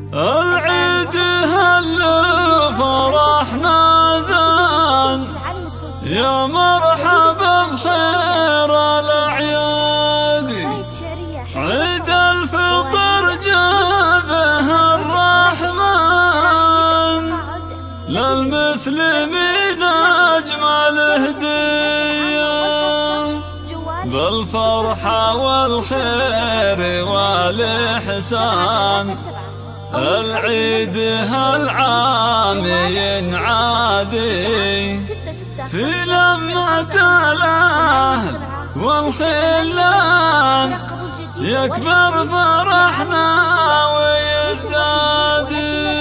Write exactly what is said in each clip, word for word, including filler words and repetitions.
العيد هل فرحنا زان، يا مرحبا بخير الأعياد. عيد الفطر جابه الرحمن للمسلمين أجمل هدية، بالفرحة والخير والإحسان. العيد هالعام ينعادي في لمة الأهل والخلان، يكبر فرحنا ويزداد.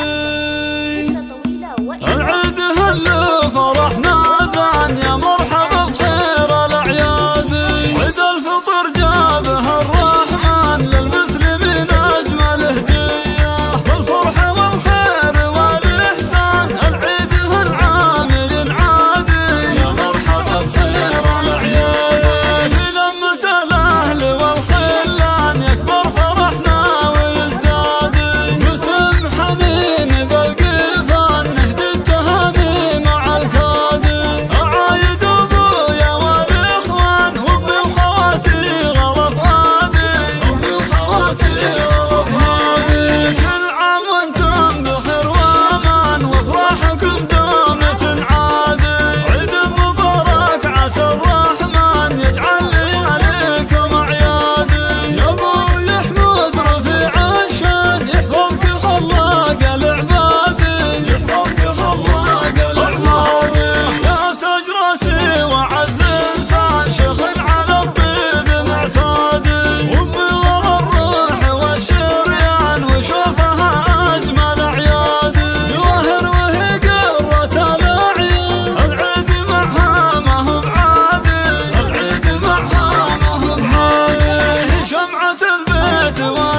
العيد هل فرحنا زان، يا مرحبا بخير الأعياد. عيد الفطر جابه الرحمن للمسلمين أجمل هدية، بالفرحة والخير والإحسان. العيد هالعام ينعادي، يا مرحبا بخير الأعياد. في لمة الأهل والخلان، يكبر فرحنا ويزداد. نسم حنين بالقفان، نهدي التهاني مع الكادي. أعايد أبويا والإخوان، وأمي وخواتي غرف هادي، أمي وخواتي غرف هادي. كل عام وانتم بخير وأمان، وأفراحكم دوم تنعادي. عيد مبارك عسى الرحمن يجعل لي عليكم أعيادي. يا أبوي حمود رفيع الشان، يحفظك خلاق العبادي، يحفظك خلاق العبادي. يا تاج راسي وعز إنسان، شيخ على الطيب معتادي. أمي ورا الروح والشريان، وشوفها أجمل أعيادي. جواهر وهي قرة الأعين، العيد معها ما هو بعادي، العيد معها ما هو بعادي. شمعة البيت